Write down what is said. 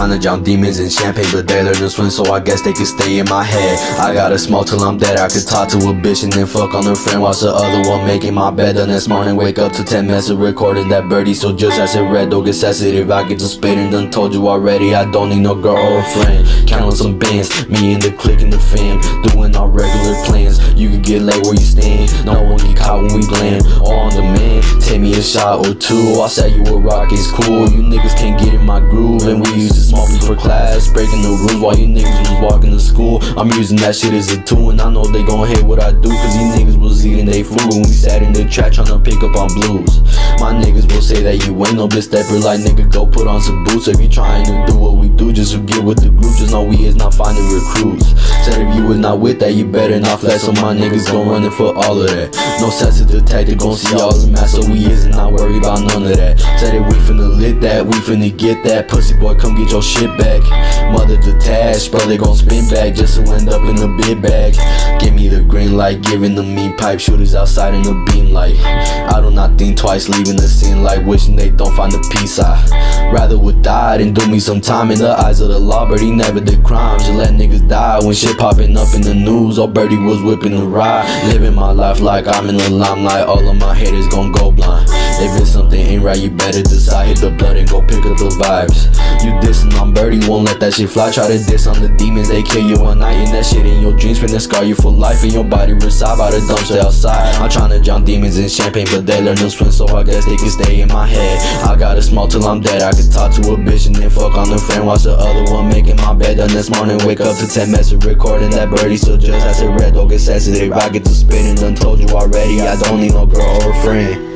trying to drown demons in champagne, but they learn to swim, so I guess they can stay in my head. I gotta smoke till I'm dead. I could talk to a bitch and then fuck on her friend, watch the other one making my bed. The next morning wake up to 10 minutes of recording that birdie. So just as it read, don't get sensitive, I get to spittin'. Done told you already, I don't need no girl or a friend. Counting some bands, me and the clique and the fam, doing our regular plans. You can get laid where you stand, no one get caught when we land. All on demand, take me a shot or two. I said you a rock, it's cool. You niggas can't get in my groove, and we used to smoke before class, breaking the rules while you niggas was walking to school. I'm using that shit as a tool, and I know they gon' hate what I do, cause these niggas was eating they food when we sat in the track tryna pick up on blues. My niggas will say that you ain't no bitch stepper, like nigga go put on some boots. If you trying to do what we do just to get with the group, just know we is not finding recruits. Said if you was not with that, you better not flex, so my niggas gon' running for all of that. No sensitive tactic, gon' see all the mass, so we isn't not worried about none of that. Said if we finna lit that, we finna get that. Pussy boy, come get your shit back. Mother detached, brother gon' spin back just to end up in a big bag. Give me the green light, giving the mean pipe shooters outside in the beam light. I do not think twice, leaving the scene like wishing they don't find the peace. I rather would die than do me some time in the eyes of the law, but he never did crimes. Just let niggas die when shit popping up in the news. Ogbirdie was whipping the ride, living my life like I'm in the limelight. All of my haters gon' go blind. If it's something ain't right, you better decide. Hit the blood and go pick up the vibes. You dissing on birdie, won't let that shit fly. Try to diss on the demons, they kill you one night, and that shit in your dreams finna scar you for life. And your body reside by the dumpster outside. I'm trying to drown demons in champagne, but they learn to swim, so I guess they can stay in my head. I gotta smoke till I'm dead. I could talk to a bitch and then fuck on her friend, watch the other one making my bed. The next morning wake up to 10 minutes of recording that birdie. So just as it read, don't get sensitive, I get to spittin'. Done told you already, I don't need no girl or a friend.